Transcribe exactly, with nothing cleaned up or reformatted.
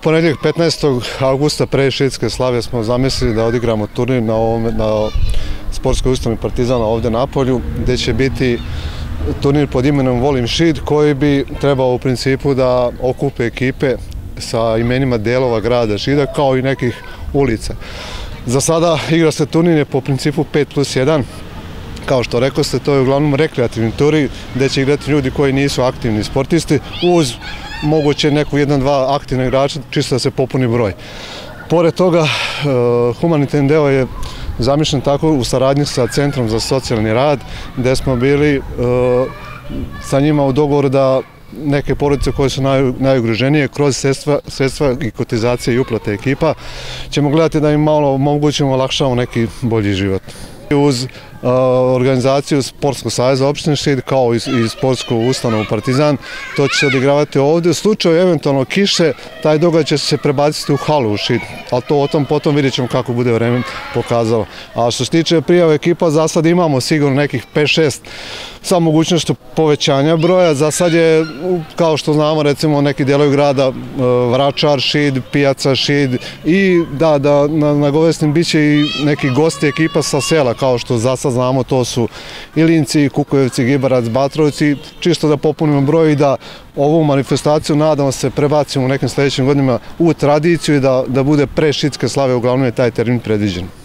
ponedjeljak petnaestog avgusta pre Šidske slave smo zamislili da odigramo turnir na, ovom, na sportskoj ustanovi Partizana ovde na Napolju, gde će biti turnir pod imenom Volim Šid, koji bi trebao u principu da okupe ekipe sa imenima delova grada Šida, kao i nekih ulica. Za sada igra se turnir po principu pet plus jedan. Kao što rekao ste, to je uglavnom rekreativni turnir gde će igrati ljudi koji nisu aktivni sportisti, uz moguće neku jedan, dva aktivna igrača, čisto da se popuni broj. Pored toga, humanitarni deo je zamišljen tako u saradnji sa Centrom za socijalni rad, gde smo bili sa njima u dogovoru da neke porodice koje su najugroženije kroz sredstva i kotizacije i uplate ekipa ćemo gledati da im malo omogućimo, olakšamo neki bolji život. Uz organizaciju Sportskog saveza opštine Šid kao i sportsku ustanovu Partizan, to će se odigravati ovde. U slučaju eventualno kiše, taj događaj će se prebaciti u halu u Šid, ali to o tom potom vidjet ćemo kako bude vreme pokazalo. A što se tiče prijave ekipa, za sad imamo sigurno nekih pet šest sa mogućnošću povećanja broja. Za sad je, kao što znamo, recimo neki delovi grada, Vračar Šid, Pijaca Šid i da, da nagovestim, bit će i neki gosti ekipa sa sela, kao što za sad znamo, to su Ilinci, Kukujevci, Gibarac, Batrovci, čisto da popunimo broj i da ovu manifestaciju, nadamo se, prebacimo u nekim sledećim godinama u tradiciju i da, da bude pre Šidske slave, uglavnom je taj termin predviđen.